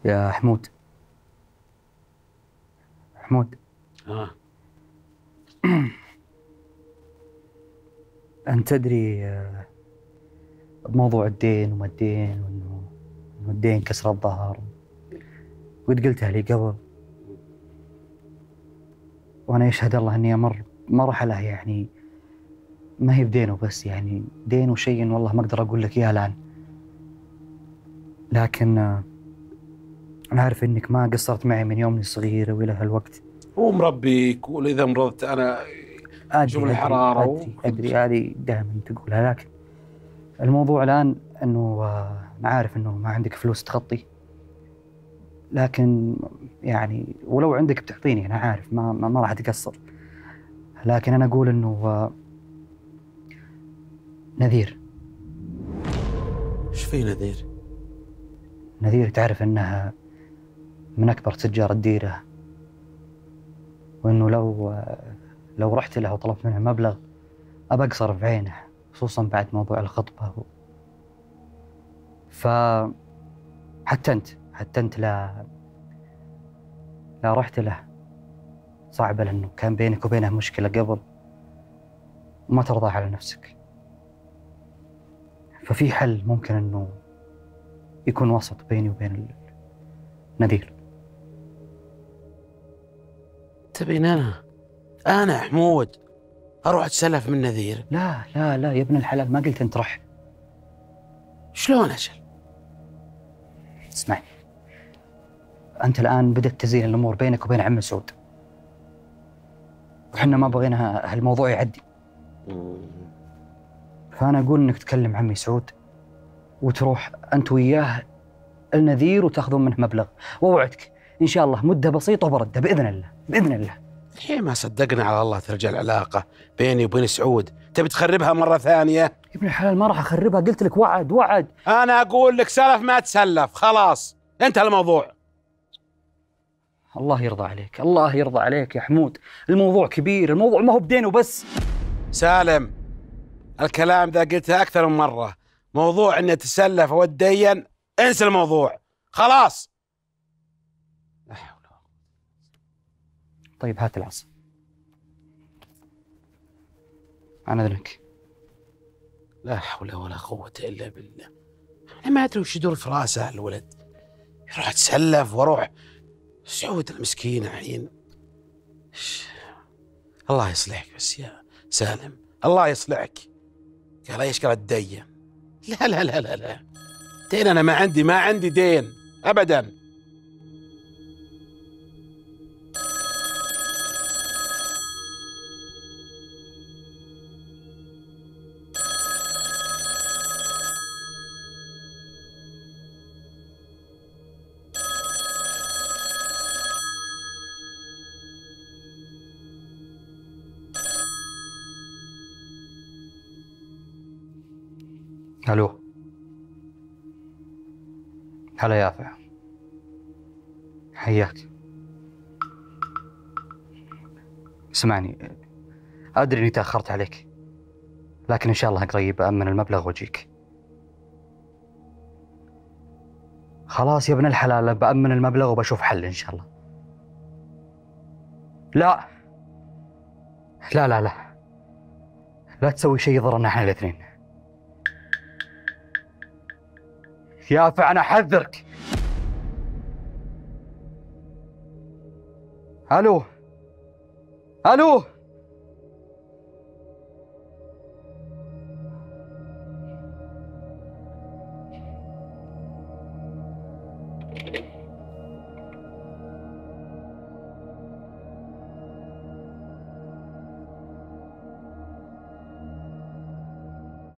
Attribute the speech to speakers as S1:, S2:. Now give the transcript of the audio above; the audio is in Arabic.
S1: يا حمود. حمود.
S2: اه
S1: أنت تدري بموضوع الدين وما الدين، وإنه الدين كسر الظهر، قد قلتها لي قبل، وأنا يشهد الله إني أمر مرحلة يعني ما هي بدينه بس، يعني دين وشيء والله ما أقدر أقول لك إياه الآن، لكن أنا عارف إنك ما قصرت معي من يومي صغير وإلى هالوقت.
S2: هو مربيك، واذا مرضت انا شوف
S1: أدري أدري
S2: الحراره
S1: أدري أدري هذه دائما تقولها، لكن الموضوع الآن إنه أنا عارف إنه ما عندك فلوس تغطي، لكن يعني ولو عندك بتعطيني، أنا عارف ما راح تقصر، لكن أنا أقول إنه نذير.
S2: ايش في نذير؟
S1: نذير تعرف إنها من أكبر تجار الديرة، وإنه لو رحت له وطلبت منه مبلغ أبى أقصر في عينه، خصوصا بعد موضوع الخطبة حتى أنت لا رحت له صعبة، لأنه كان بينك وبينه مشكلة قبل وما ترضى على نفسك، ففي حل ممكن إنه يكون وسط بيني وبين نذير.
S2: تبين انا حمود اروح اتسلف من نذير؟
S1: لا لا لا يا ابن الحلال، ما قلت أنت رح.
S2: شلون اجل؟
S1: اسمعني، أنت الآن بدأت تزين الأمور بينك وبين عم سعود، وحنا ما بغينا هالموضوع يعدي، فأنا أقول إنك تكلم عمي سعود وتروح أنت وياه النذير وتاخذون منه مبلغ، وأوعدك إن شاء الله مدة بسيطة وبرده بإذن الله بإذن الله.
S2: الحين ما صدقنا على الله ترجع العلاقة بيني وبين سعود، تبي تخربها مرة ثانية؟
S1: يا ابن الحلال ما راح أخربها، قلت لك وعد.
S2: أنا أقول لك سلف ما تسلف، خلاص انتهى الموضوع.
S1: الله يرضى عليك، الله يرضى عليك يا حمود، الموضوع كبير، الموضوع ما هو بدين وبس.
S2: سالم، الكلام ذا قلته أكثر من مرة، موضوع إني أتسلف وأتدين انسى الموضوع، خلاص. لا حول ولا قوة.
S1: طيب هات العصا، أنا أذنك.
S2: لا حول ولا قوة إلا بالله. أنا ما أدري وش يدور في راسه الولد، يروح أتسلف وأروح سعود المسكين الحين. الله يصلحك بس يا سالم، الله يصلحك. قال يشكر الدين. لا لا لا لا لا، دين أنا ما عندي دين أبدا.
S1: ألو، هلا يافع، حياك. اسمعني، أدري إني تأخرت عليك، لكن إن شاء الله قريب أأمن المبلغ وأجيك. خلاص يا ابن الحلال، بأمن المبلغ وبشوف حل إن شاء الله. لا لا لا لا، لا تسوي شيء يضرنا احنا الاثنين. يافع أنا أحذرك. ألو.